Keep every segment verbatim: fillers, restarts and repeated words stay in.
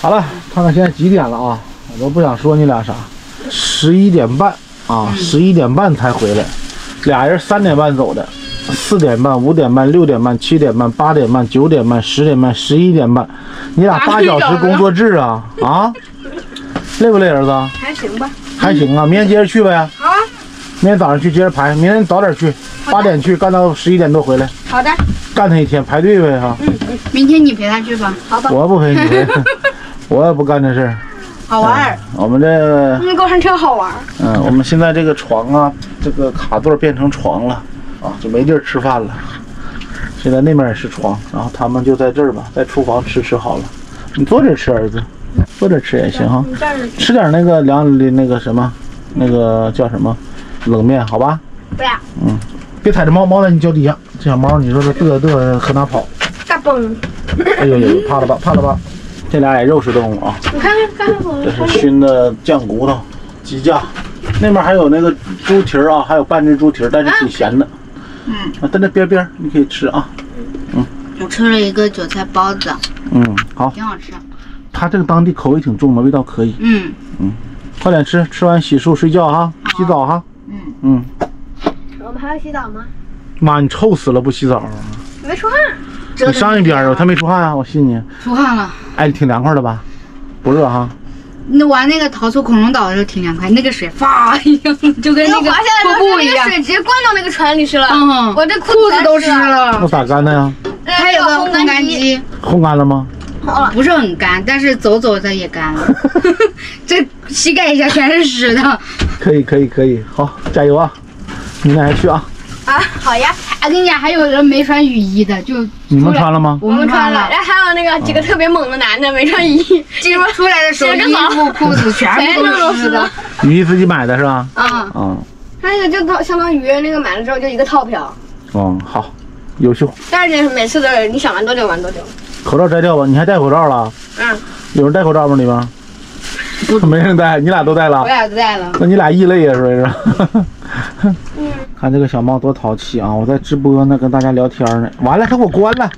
好了，看看现在几点了啊？我都不想说你俩啥。十一点半啊，十一点半才回来，俩人三点半走的，四点半、五点半、六点半、七点半、八点半、九点半、十点半、十一点半，你俩八小时工作制啊啊！累不累，儿子？ 还行吧。 还行啊，明天接着去呗。 好啊。 明天早上去接着排，明天早点去，八点去，干到十一点多回来。 好的。 干他一天，排队呗哈。 嗯嗯。明天你陪他去吧。好吧。 我不陪你陪，我也不干这事儿。 好玩。 我们这。 那过山车好玩。 嗯，我们现在这个床啊，这个卡座变成床了啊，就没地儿吃饭了。现在那边也是床，然后他们就在这儿吧，在厨房吃吃好了。你坐这儿吃，儿子，坐这儿吃也行哈。吃点那个凉的那个什么，那个叫什么冷面，好吧？ 不要。 嗯，别踩着猫，猫在你脚底下。这小猫，你说这嘚嘚和哪跑？ 大蹦！ 哎呦呦，怕了吧，怕了吧！这俩也肉食动物啊。 你看看，看看我。 这是熏的酱骨头、鸡架，那边还有那个猪蹄儿啊，还有半只猪蹄儿，但是挺咸的。 嗯。 啊，在那边边你可以吃啊。嗯。 我吃了一个韭菜包子。 嗯，好。 挺好吃。 它这个当地口味挺重的，味道可以。 嗯。 嗯，快点吃，吃完洗漱睡觉哈，洗澡哈。 嗯。 嗯。 我们还要洗澡吗？ 妈，你臭死了，不洗澡。 没出汗。 你上一边啊，他没出汗啊，我信你。 出汗了。 哎，挺凉快的吧？不热哈。 那玩那个逃出恐龙岛的时候挺凉快，那个水发一样，就跟那个瀑布一样， 水直接灌到那个船里去了。 嗯， 我这裤子都湿了。 那咋干的呀？ 还有个烘干机。 烘干了吗？ 不是很干，但是走走的也干了。这膝盖以下全是湿的。 可以可以可以，好，加油啊！明天还去啊。 啊，好呀！ 我跟你讲，还有人没穿雨衣的，就你们穿了吗？ 我们穿了。 然后还有那个几个特别猛的男的没穿雨衣， 结果出来的时候衣服裤子全部都是湿的。 雨衣自己买的是吧？ 啊嗯。 他那个就套相当于那个买了之后就一个套票。 哦，好，优秀。 但是每次都是你想玩多久玩多久。 口罩摘掉吧，你还戴口罩了？ 嗯。 有人戴口罩吗？里边？不，没人戴，你俩都戴了。 我俩都戴了。 那你俩异类呀，是不是？嗯。看这个小猫多淘气啊！我在直播呢，跟大家聊天呢。完了，它给我关了。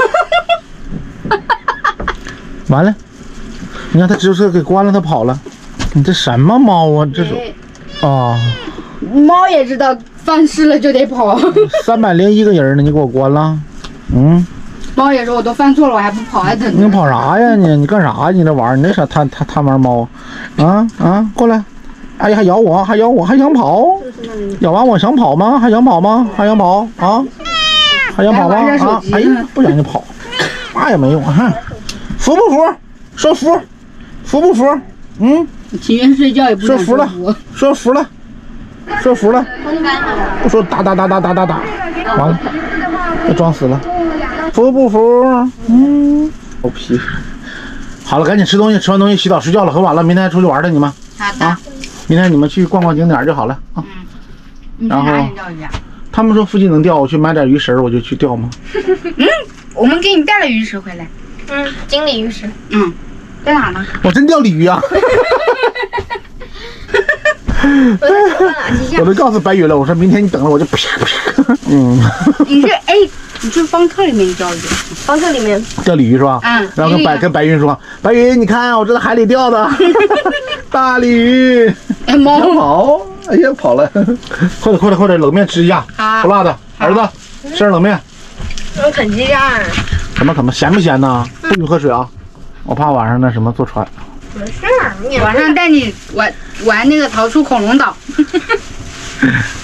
完了，你看它直播车给关了，它跑了。你这什么猫啊？这是啊。 猫也知道犯事了就得跑。 三百零一个人呢，你给我关了。嗯。 猫也说我都犯错了，我还不跑，还等。 你跑啥呀？你你干啥呀？你这玩意儿，你那啥贪贪贪玩猫，啊啊，过来！哎呀，还咬我，还咬我，还想跑？咬完我想跑吗？还想跑吗？还想跑啊？还想跑吗？啊！哎呀，不想就跑，嘛也没用哈。服不服？说服，服不服？嗯。 情愿睡觉也不说服了，说服了，说服了。不说打打打打打打打，完了，又装死了。服不服？嗯，狗皮。好了，赶紧吃东西，吃完东西洗澡睡觉了，很晚了，明天还出去玩的你们。 好的。 啊，明天你们去逛逛景点就好了啊。 嗯。 然后他们说附近能钓，我去买点鱼食，我就去钓吗？ 嗯，我们给你带了鱼食回来。 嗯，锦鲤鱼食。 嗯，在哪呢？ 我真钓鲤鱼啊！我都告诉白鱼了，我说明天你等着，我就啪啪。嗯。 你是哎，你去方特里面钓鱼， 方特里面钓鲤鱼是吧？ 嗯。 然后跟白跟白云说，白云你看我这在海里钓的大鲤鱼。 哎，猫跑，哎呀跑了，快点快点快点，冷面吃一下，不辣的，儿子吃点冷面。 用啃鸡架。 怎么怎么咸不咸呢？不许喝水啊，我怕晚上那什么坐船。 没事，你晚上带你玩玩那个逃出恐龙岛。